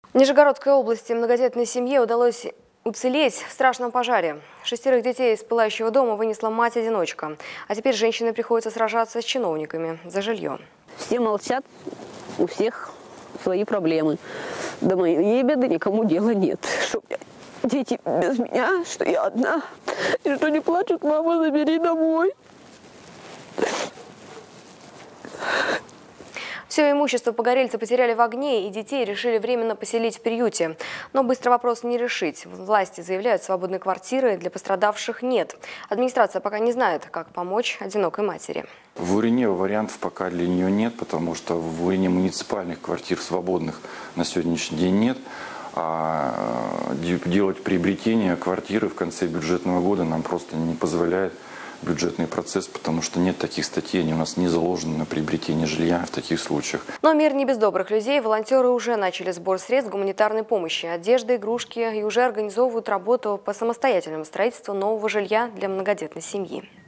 В Нижегородской области многодетной семье удалось уцелеть в страшном пожаре. 6 детей из пылающего дома вынесла мать-одиночка. А теперь женщине приходится сражаться с чиновниками за жилье. Все молчат, у всех свои проблемы. До моей беды никому дела нет. Что дети без меня, что я одна. И что не плачут: мама, забери домой. Все имущество погорельцы потеряли в огне, и детей решили временно поселить в приюте. Но быстро вопрос не решить. Власти заявляют, свободной квартиры для пострадавших нет. Администрация пока не знает, как помочь одинокой матери. В Урине вариантов пока для нее нет, потому что в Урине муниципальных квартир свободных на сегодняшний день нет. А делать приобретение квартиры в конце бюджетного года нам просто не позволяет бюджетный процесс, потому что нет таких статей, они у нас не заложены на приобретение жилья в таких случаях. Но мир не без добрых людей. Волонтеры уже начали сбор средств гуманитарной помощи, одежды, игрушки и уже организовывают работу по самостоятельному строительству нового жилья для многодетной семьи.